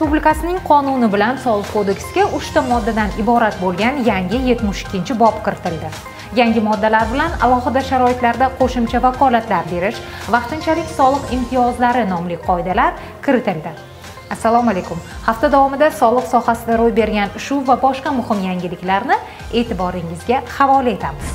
Respublikasining qonuni bilan Soliq kodeksiga 3 ta moddadan iborat bo'lgan yangi 72-bob kiritildi. Yangi moddalar bilan alohida sharoitlarda qo'shimcha vakolatlar berish, vaqtinchalik soliq imtiyozlari nomli qoidalar kiritildi. Assalomu alaykum. Hafta davomida soliq sohasida ro'y bergan shu va boshqa muhim yangiliklarni e'tiboringizga havola etamiz.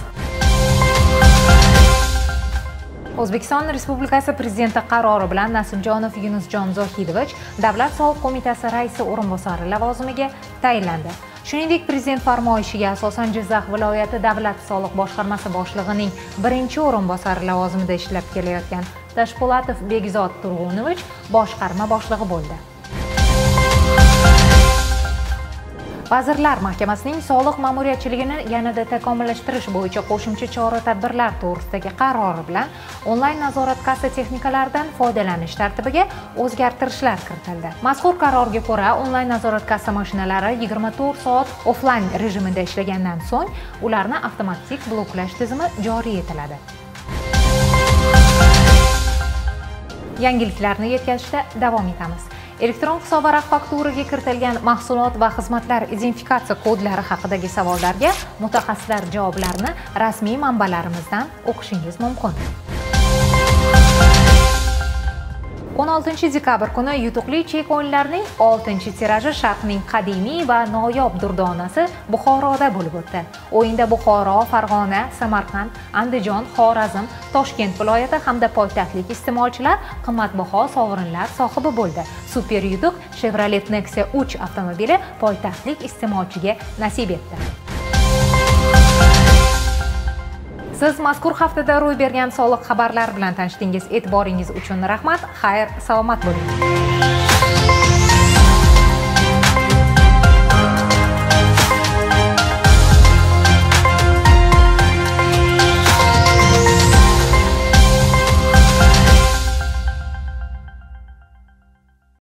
O'zbekiston Respublikasi Prezidenti qarori bilan Nasibjonov Yunusjon Zohidovich Davlat soliq qo'mitasi raisi o'rinbosari lavozimiga tayinlandi. Shuningdek, Prezident farmoyishiga asosan Jizzax viloyati Davlat soliq boshqarmasi boshlig'ining birinchi o'rinbosari lavozimida ishlab kelayotgan Tashpo'latov Begzod Turg'unovich boshqarma boshlig'i bo'ldi. Vazirlar Mahkamasining soliq ma'muriyatchiligini yanada takomillashtirish bo'yicha qo'shimcha chora-tadbirlar to'g'risidagi qarori bilan onlayn nazorat kassa texnikalaridan foydalanish tartibiga o'zgartirishlar kiritildi. Mazkur qarorga ko'ra, onlayn nazorat kassa mashinalari 24 soat offlayn rejimida ishlagandan so'ng ularni avtomatik bloklash tizimi joriy etiladi. Yangiliklarni yetkazishda davom etamiz. Elektron hisobvaraq fakturaga kiritilgan mahsulot va xizmatlar identifikatsiya kodlari haqidagi savollarga mutaxassislar javoblarini rasmiy manbalarimizdan o'qishingiz mumkin. 16 dekabr kuni yutuqli chek o'yinlarining 6-tiraji Sharqning qadimiy va noyob durdonasi Buxoroda bo'lib o'tdi. O'yinda Buxoro, Farg'ona, Samarqand, Andijon, Xorazm, Toshkent viloyati hamda poytaxtlik iste'molchilar qimmatbaho sovrinlar sohibi bo'ldi. Super yutuq Chevrolet Nexia 3 avtomobili poytaxtlik iste'molchiga nasib etdi. Siz mazkur haftada ro'y bergan soliq xabarlari bilan tanishdingiz. E'tiboringiz uchun rahmat. Xayr, salomat bo'ling.